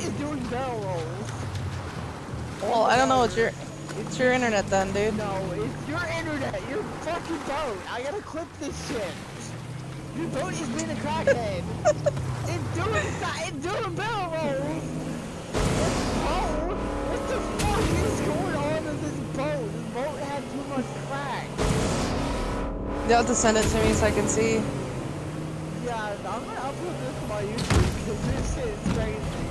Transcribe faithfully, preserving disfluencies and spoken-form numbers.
is doing barrel rolls. Well, I don't know what your it's your internet then, dude. No, it's your internet. Your fucking boat. I gotta clip this shit. Your boat is being a crackhead. It's doing it's doing barrel rolls. Oh, what the fuck is going on with this boat? This boat had too much crack. You'll have to send it to me so I can see. Yeah, I'm gonna upload this to my YouTube because this shit is crazy.